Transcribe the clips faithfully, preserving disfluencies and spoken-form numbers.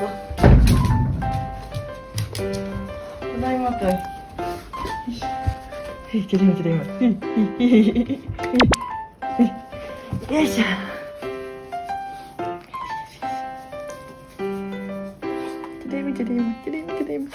わ。ただいまと。よいしょ。ただいまただいま。よいしょ。ただいまただいまただいまただいま。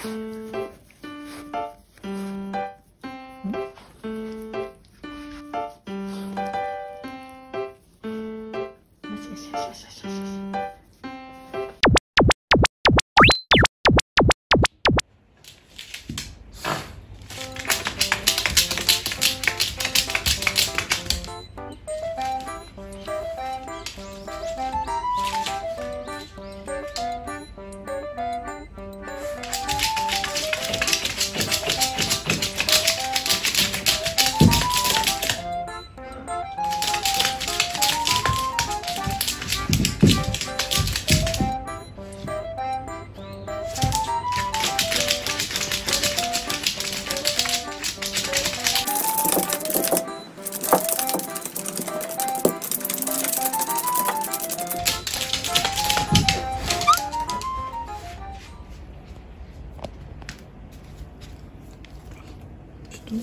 ん？ちょ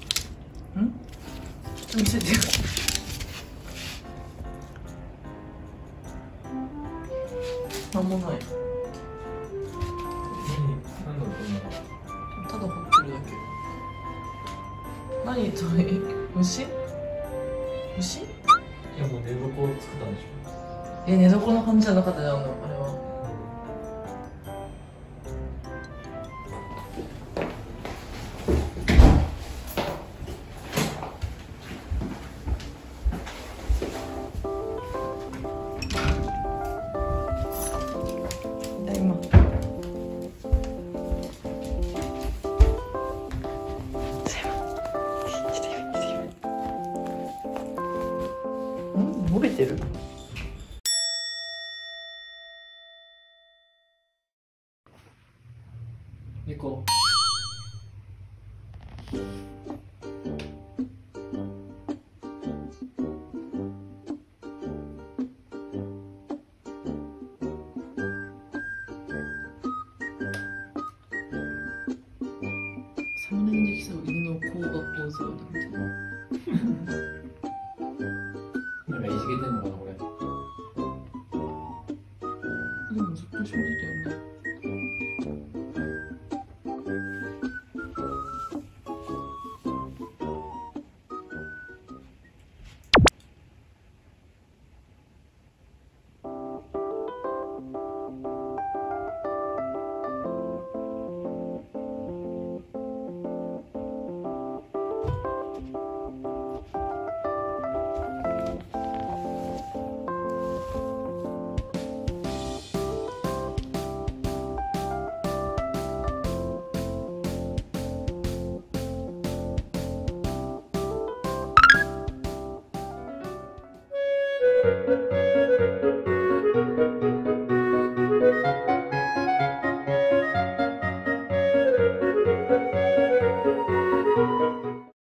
っと見せてよ。なんもない。 なんだろうただ掘ってるだけ。何それ？虫？虫？ いやもう寝床を作ったんでしょ。 え、寝床の感じじゃなかったじゃん、あれは。伸びてる。 行こサムネにできそう犬の甲賀ポーズがみたいな。 う。なんかいじけてんのかな。